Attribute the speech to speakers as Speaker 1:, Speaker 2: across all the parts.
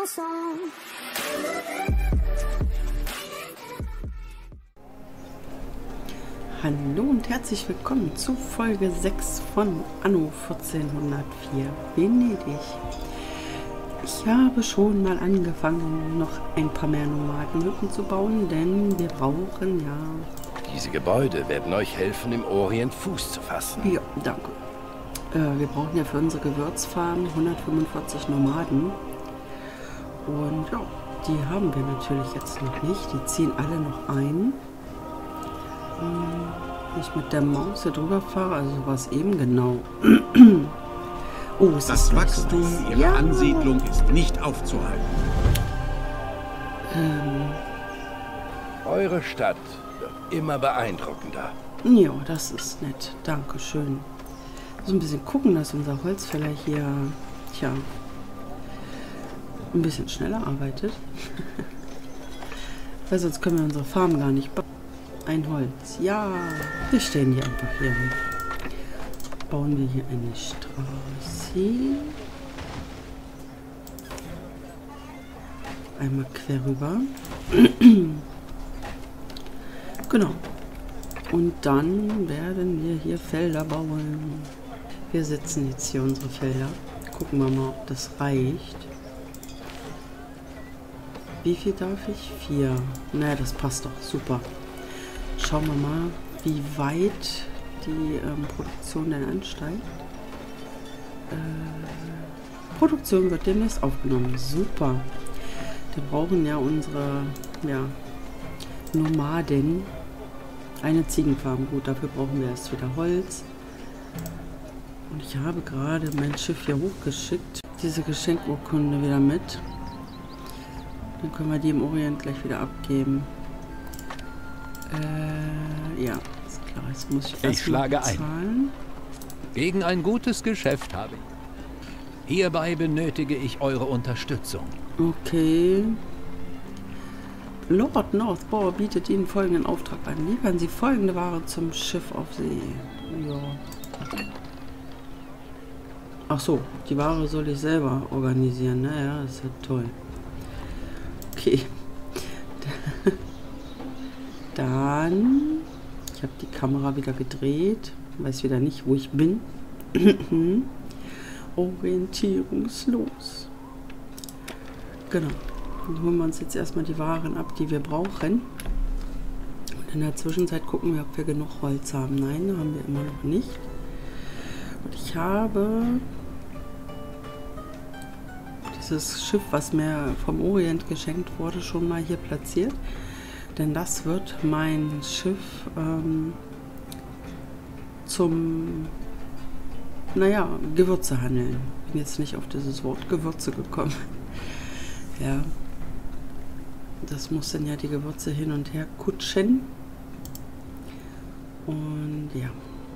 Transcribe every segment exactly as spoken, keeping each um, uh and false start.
Speaker 1: song.
Speaker 2: Hallo und herzlich willkommen zu Folge sechs von Anno vierzehnhundertvier Venedig. Ich habe schon mal angefangen, noch ein paar mehr Nomadenhütten zu bauen, denn wir brauchen ja...
Speaker 3: Diese Gebäude werden euch helfen, im Orient Fuß zu fassen.
Speaker 2: Ja, danke. Äh, wir brauchen ja für unsere Gewürzfarm hundertfünfundvierzig Nomaden. Und ja, die haben wir natürlich jetzt noch nicht. Die ziehen alle noch ein. Wenn ich mit der Maus hier drüber fahre, also was eben genau. Oh, es
Speaker 4: das
Speaker 2: ist
Speaker 4: Wachstum
Speaker 2: so
Speaker 4: ihrer
Speaker 2: ja.
Speaker 4: Ansiedlung ist nicht aufzuhalten.
Speaker 2: Ähm,
Speaker 3: Eure Stadt wird immer beeindruckender.
Speaker 2: ja, das ist nett. Dankeschön. So ein bisschen gucken, dass unser Holzfäller hier, tja, ein bisschen schneller arbeitet. Weil sonst können wir unsere Farm gar nicht bauen. Ein Holz. Ja, wir stehen hier einfach hier. Bauen wir hier eine Straße. Einmal quer rüber. Genau. Und dann werden wir hier Felder bauen. Wir setzen jetzt hier unsere Felder. Gucken wir mal, ob das reicht. Wie viel darf ich? Vier. Naja, das passt doch. Super. Schauen wir mal, wie weit die ähm, Produktion denn ansteigt. Äh, Produktion wird demnächst aufgenommen. Super. Wir brauchen ja unsere ja, Nomaden. Eine Ziegenfarm. Gut, dafür brauchen wir erst wieder Holz. Und ich habe gerade mein Schiff hier hochgeschickt. Diese Geschenkurkunde wieder mit. Dann können wir die im Orient gleich wieder abgeben. Äh, ja, ist klar. Jetzt muss ich erst
Speaker 5: Ich schlage
Speaker 2: bezahlen.
Speaker 5: ein. Gegen ein gutes Geschäft habe ich. Hierbei benötige ich eure Unterstützung.
Speaker 2: Okay. Lord Northbow bietet Ihnen folgenden Auftrag an. Liefern Sie folgende Ware zum Schiff auf See. Ja. Ach so, die Ware soll ich selber organisieren. Naja, das ist ja toll. Okay. Dann, ich habe die Kamera wieder gedreht, weiß wieder nicht, wo ich bin. Orientierungslos. Genau. Dann holen wir uns jetzt erstmal die Waren ab, die wir brauchen. Und in der Zwischenzeit gucken wir, ob wir genug Holz haben. Nein, haben wir immer noch nicht. Und ich habe dieses Schiff, was mir vom Orient geschenkt wurde, schon mal hier platziert. Denn das wird mein Schiff ähm, zum, naja, Gewürze handeln. Ich bin jetzt nicht auf dieses Wort Gewürze gekommen. Ja, das muss dann ja die Gewürze hin und her kutschen. Und ja,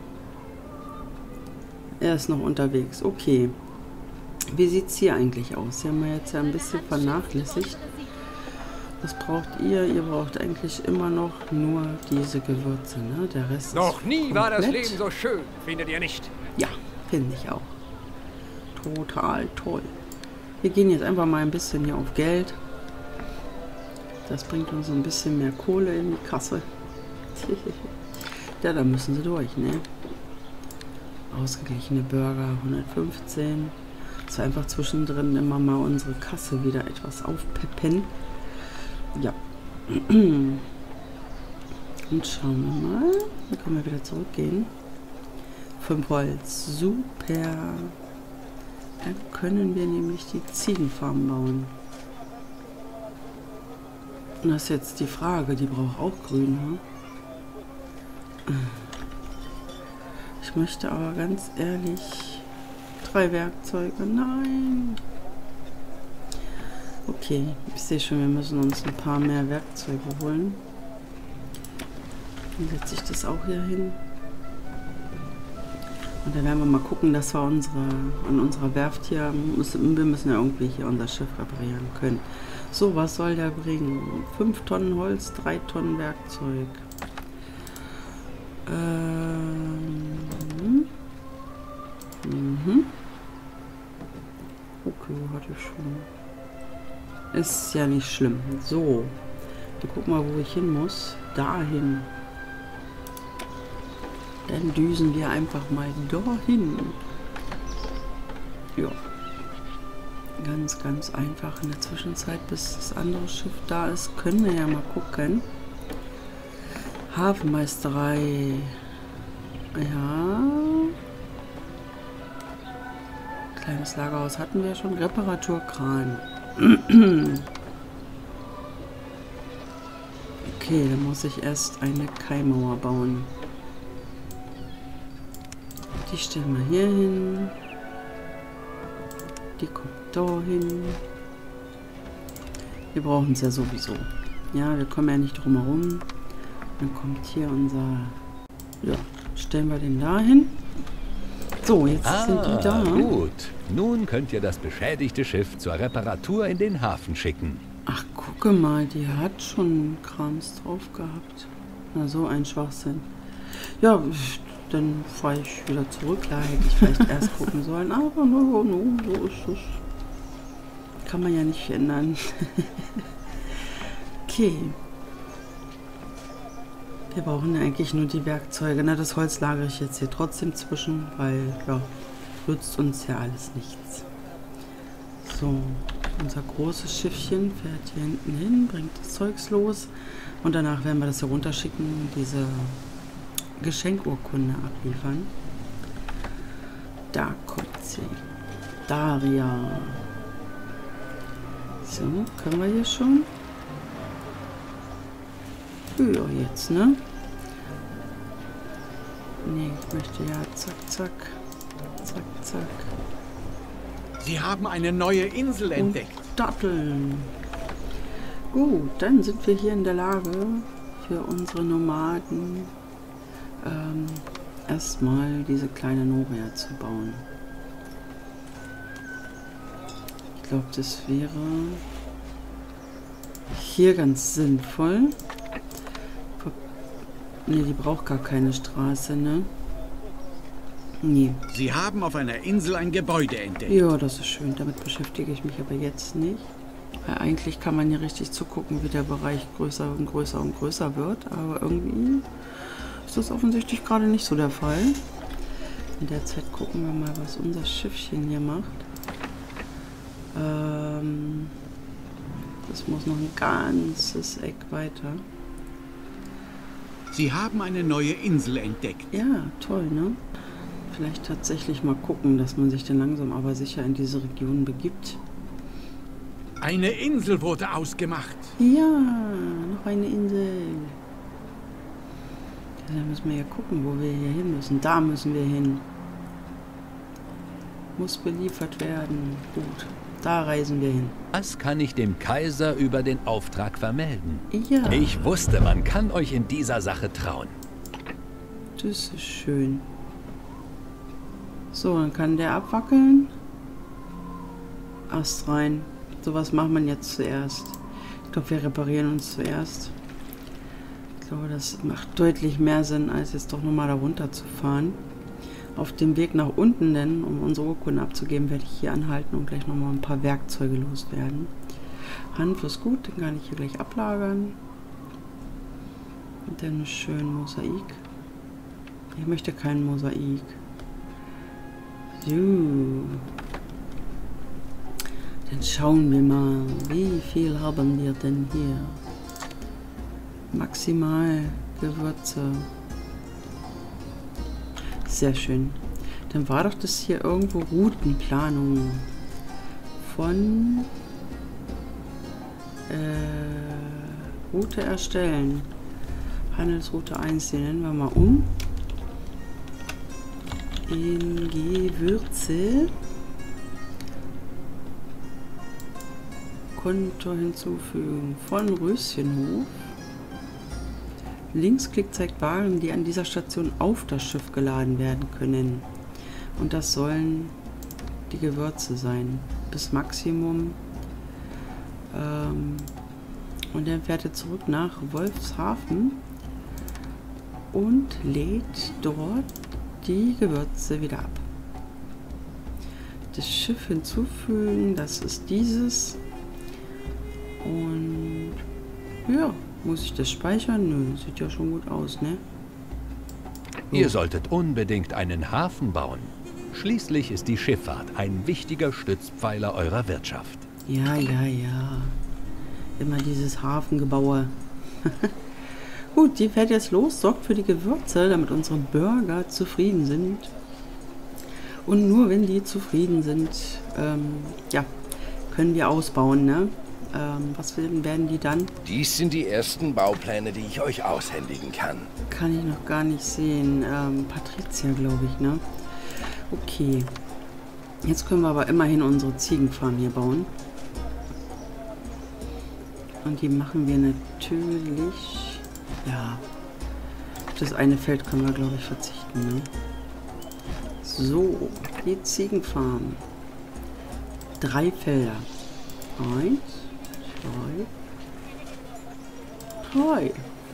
Speaker 2: er ist noch unterwegs. Okay, wie sieht es hier eigentlich aus? Hier haben wir jetzt ja ein bisschen vernachlässigt. Was braucht ihr? Ihr braucht eigentlich immer noch nur diese Gewürze, ne? Der Rest
Speaker 6: Noch
Speaker 2: ist
Speaker 6: nie war das
Speaker 2: komplett.
Speaker 6: Leben so schön, findet ihr nicht?
Speaker 2: Ja, finde ich auch. Total toll. Wir gehen jetzt einfach mal ein bisschen hier auf Geld. Das bringt uns ein bisschen mehr Kohle in die Kasse. Ja, da müssen sie durch, ne? Ausgeglichene Burger, hundertfünfzehn. So einfach zwischendrin immer mal unsere Kasse wieder etwas aufpeppen. Ja. Und schauen wir mal. Dann können wir wieder zurückgehen. Fünf Holz. Super. Dann können wir nämlich die Ziegenfarm bauen. Und das ist jetzt die Frage. Die braucht auch Grün, ne? Ich möchte aber ganz ehrlich drei Werkzeuge. Nein. Okay, ich sehe schon, wir müssen uns ein paar mehr Werkzeuge holen. Dann setze ich das auch hier hin. Und dann werden wir mal gucken, dass wir unsere, an unserer Werft hier, müssen, wir müssen ja irgendwie hier unser Schiff reparieren können. So, was soll der bringen? fünf Tonnen Holz, drei Tonnen Werkzeug. Ähm. Mhm. Okay, hatte ich schon. Ist ja nicht schlimm. So. Wir gucken mal, wo ich hin muss. Dahin. Dann düsen wir einfach mal dahin. Ja. Ganz, ganz einfach. In der Zwischenzeit, bis das andere Schiff da ist, können wir ja mal gucken. Hafenmeisterei. Ja. Kleines Lagerhaus hatten wir schon. Reparaturkran. Okay, dann muss ich erst eine Kaimauer bauen. Die stellen wir hier hin. Die kommt da hin. Wir brauchen es ja sowieso. Ja, wir kommen ja nicht drum herum. Dann kommt hier unser... Ja, stellen wir den da hin. So, jetzt
Speaker 5: ah,
Speaker 2: sind die da.
Speaker 5: Gut. Nun könnt ihr das beschädigte Schiff zur Reparatur in den Hafen schicken.
Speaker 2: Ach, gucke mal, die hat schon Krams drauf gehabt. Na, so ein Schwachsinn. Ja, dann fahre ich wieder zurück. Klar, hätte ich vielleicht erst gucken sollen. Aber no, no, so ist es. Kann man ja nicht ändern. Okay. Wir brauchen ja eigentlich nur die Werkzeuge. Na, das Holz lagere ich jetzt hier trotzdem zwischen, weil, ja, nützt uns ja alles nichts. So, unser großes Schiffchen fährt hier hinten hin, bringt das Zeugs los. Und danach werden wir das hier runterschicken und diese Geschenkurkunde abliefern. Da kommt sie. Daria. So, können wir hier schon? Ja, jetzt, ne? Nee, ich möchte ja zack, zack. Zack, zack.
Speaker 4: Sie haben eine neue Insel entdeckt.
Speaker 2: Und Datteln. Gut, dann sind wir hier in der Lage, für unsere Nomaden ähm, erstmal diese kleine Noria zu bauen. Ich glaube, das wäre hier ganz sinnvoll. Ne, die braucht gar keine Straße, ne? Nee.
Speaker 4: Sie haben auf einer Insel ein Gebäude entdeckt.
Speaker 2: Ja, das ist schön. Damit beschäftige ich mich aber jetzt nicht. Weil eigentlich kann man hier richtig zugucken, wie der Bereich größer und größer und größer wird. Aber irgendwie ist das offensichtlich gerade nicht so der Fall. In der Zeit gucken wir mal, was unser Schiffchen hier macht. Ähm, das muss noch ein ganzes Eck weiter.
Speaker 4: Sie haben eine neue Insel entdeckt.
Speaker 2: Ja, toll, ne? Vielleicht tatsächlich mal gucken, dass man sich dann langsam aber sicher in diese Region begibt.
Speaker 4: Eine Insel wurde ausgemacht.
Speaker 2: Ja, noch eine Insel. Da müssen wir ja gucken, wo wir hier hin müssen. Da müssen wir hin. Muss beliefert werden. Gut, da reisen wir hin.
Speaker 5: Was kann ich dem Kaiser über den Auftrag vermelden?
Speaker 2: Ja.
Speaker 5: Ich wusste, man kann euch in dieser Sache trauen.
Speaker 2: Das ist schön. So, dann kann der abwackeln. Ast rein. So, was macht man jetzt zuerst? Ich glaube, wir reparieren uns zuerst. Ich glaube, das macht deutlich mehr Sinn, als jetzt doch nochmal da runter zu fahren. Auf dem Weg nach unten, denn, um unsere Urkunde abzugeben, werde ich hier anhalten und gleich nochmal ein paar Werkzeuge loswerden. Hanf ist gut, den kann ich hier gleich ablagern. Und dann schön Mosaik. Ich möchte kein Mosaik. So. Dann schauen wir mal, wie viel haben wir denn hier? Maximal Gewürze. Sehr schön. Dann war doch das hier irgendwo Routenplanung von äh, Route erstellen. Handelsroute eins, die nennen wir mal um. In Gewürze. Konto hinzufügen von Röschenhof. Linksklick zeigt Waren, die an dieser Station auf das Schiff geladen werden können. Und das sollen die Gewürze sein. Bis Maximum. Ähm, und dann fährt er zurück nach Wolfshafen und lädt dort die Gewürze wieder ab. Das Schiff hinzufügen, das ist dieses. Und ja, muss ich das speichern? Nö, sieht ja schon gut aus, ne?
Speaker 5: Ihr solltet unbedingt einen Hafen bauen. Schließlich ist die Schifffahrt ein wichtiger Stützpfeiler eurer Wirtschaft.
Speaker 2: Ja, ja, ja. Immer dieses Hafengebaue. Gut, die fährt jetzt los, sorgt für die Gewürze, damit unsere Bürger zufrieden sind. Und nur wenn die zufrieden sind, ähm, ja, können wir ausbauen, ne? Ähm, was werden die dann?
Speaker 3: Dies sind die ersten Baupläne, die ich euch aushändigen kann.
Speaker 2: Kann ich noch gar nicht sehen. Ähm, Patricia, glaube ich, ne? Okay. Jetzt können wir aber immerhin unsere Ziegenfarm hier bauen. Und die machen wir natürlich... Ja. Auf das eine Feld können wir, glaube ich, verzichten, ne? So, die Ziegenfarm. Drei Felder. Eins, zwei, drei.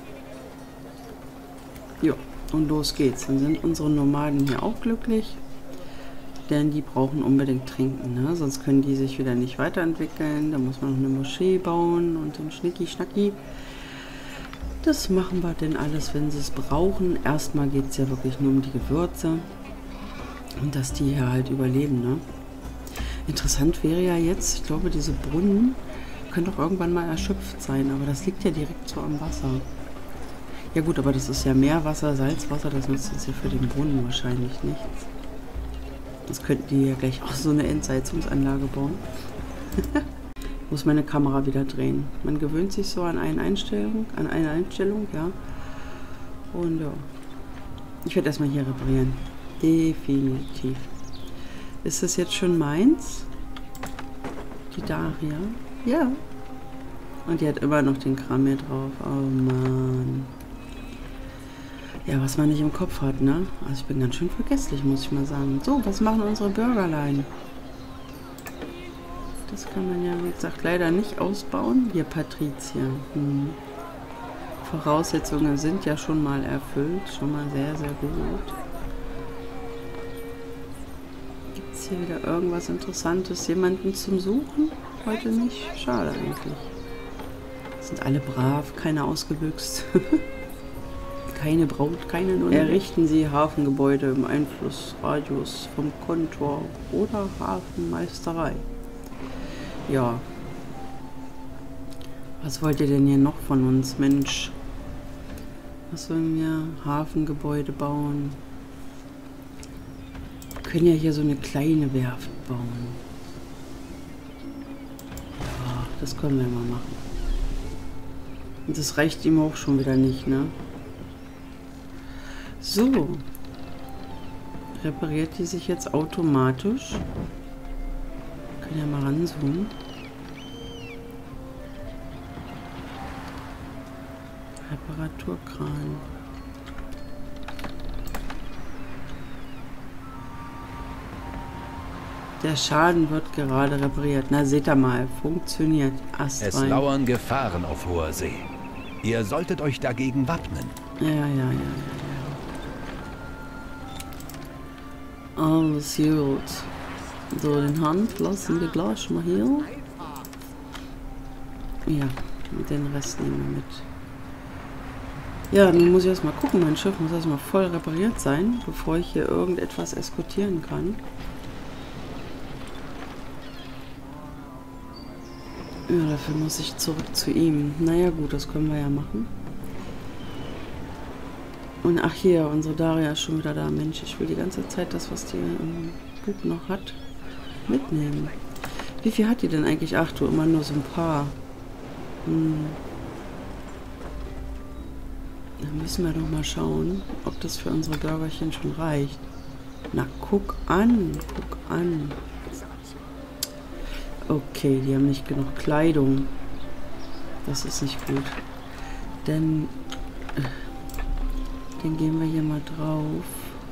Speaker 2: Ja, und los geht's. Dann sind unsere Nomaden hier auch glücklich. Denn die brauchen unbedingt Trinken, ne? Sonst können die sich wieder nicht weiterentwickeln. Da muss man noch eine Moschee bauen und den Schnicki-Schnacki. Das machen wir denn alles, wenn sie es brauchen. Erstmal geht es ja wirklich nur um die Gewürze. Und dass die hier halt überleben, ne? Interessant wäre ja jetzt, ich glaube, diese Brunnen können doch irgendwann mal erschöpft sein. Aber das liegt ja direkt so am Wasser. Ja gut, aber das ist ja Meerwasser, Salzwasser. Das nutzt uns ja für den Brunnen wahrscheinlich nichts. Das könnten die ja gleich auch so eine Entsalzungsanlage bauen. Ich muss meine Kamera wieder drehen. Man gewöhnt sich so an eine Einstellung, an eine Einstellung, ja. Und ja. Ich werde erstmal hier reparieren. Definitiv. Ist das jetzt schon meins? Die Daria? Ja. Und die hat immer noch den Kram hier drauf. Oh Mann. Ja, was man nicht im Kopf hat, ne? Also ich bin ganz schön vergesslich, muss ich mal sagen. So, was machen unsere Bürgerlein? Das kann man ja, wie gesagt, leider nicht ausbauen. Hier, Patricia. Hm. Voraussetzungen sind ja schon mal erfüllt. Schon mal sehr, sehr gut. Gibt es hier wieder irgendwas Interessantes? Jemanden zum Suchen? Heute nicht? Schade eigentlich. Sind alle brav, keiner ausgebüxt. Keine Braut, keine Nonne. Errichten Sie Hafengebäude im Einflussradius vom Kontor oder Hafenmeisterei. Ja. Was wollt ihr denn hier noch von uns, Mensch? Was sollen wir? Hafengebäude bauen. Wir können ja hier so eine kleine Werft bauen. Ja, das können wir mal machen. Und das reicht ihm auch schon wieder nicht, ne? So. Repariert die sich jetzt automatisch? Wir können ja mal ranzoomen. Reparaturkran. Der Schaden wird gerade repariert. Na, seht ihr mal, funktioniert. Ast
Speaker 5: Es
Speaker 2: rein.
Speaker 5: lauern Gefahren auf hoher See. Ihr solltet euch dagegen wappnen.
Speaker 2: Ja, ja, ja, ja, ja. Alles gut. So, den Hand lassen wir gleich mal hier. Ja, den Rest nehmen wir mit. Ja, nun muss ich erstmal gucken. Mein Schiff muss erstmal voll repariert sein, bevor ich hier irgendetwas eskortieren kann. Ja, dafür muss ich zurück zu ihm. Naja, gut, das können wir ja machen. Und ach hier, unsere Daria ist schon wieder da. Mensch, ich will die ganze Zeit das, was die im Buch noch hat, mitnehmen. Wie viel hat die denn eigentlich? Ach du, immer nur so ein paar. Hm. Dann müssen wir doch mal schauen, ob das für unsere Bürgerchen schon reicht. Na, guck an, guck an. Okay, die haben nicht genug Kleidung. Das ist nicht gut. Denn... Dann gehen wir hier mal drauf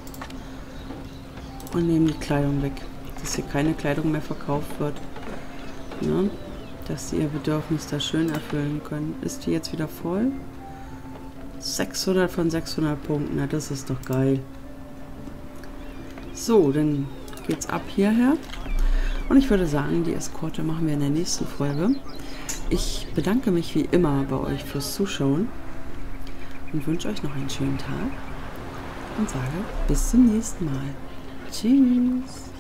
Speaker 2: und nehmen die Kleidung weg, dass hier keine Kleidung mehr verkauft wird, ne? Dass sie ihr Bedürfnis da schön erfüllen können. Ist die jetzt wieder voll? sechshundert von sechshundert Punkten, na das ist doch geil. So, dann geht's ab hierher Und ich würde sagen, die Eskorte machen wir in der nächsten Folge. Ich bedanke mich wie immer bei euch fürs Zuschauen und wünsche euch noch einen schönen Tag und sage bis zum nächsten Mal. Tschüss.